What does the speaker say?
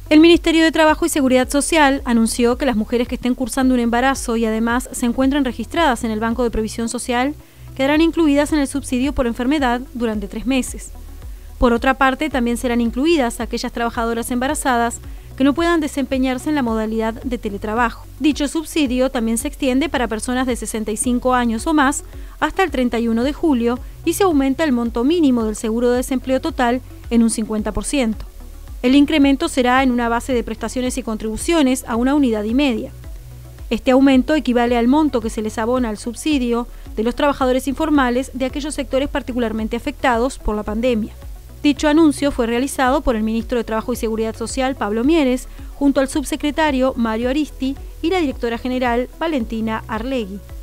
El Ministerio de Trabajo y Seguridad Social anunció que las mujeres que estén cursando un embarazo y además se encuentren registradas en el Banco de Previsión Social quedarán incluidas en el subsidio por enfermedad durante 3 meses. Por otra parte, también serán incluidas aquellas trabajadoras embarazadas que no puedan desempeñarse en la modalidad de teletrabajo. Dicho subsidio también se extiende para personas de 65 años o más hasta el 31 de julio y se aumenta el monto mínimo del seguro de desempleo total en un 50%. El incremento será en una base de prestaciones y contribuciones a 1,5 unidades. Este aumento equivale al monto que se les abona al subsidio de los trabajadores informales de aquellos sectores particularmente afectados por la pandemia. Dicho anuncio fue realizado por el ministro de Trabajo y Seguridad Social, Pablo Mieres, junto al subsecretario Mario Aristi y la directora general Valentina Arlegui.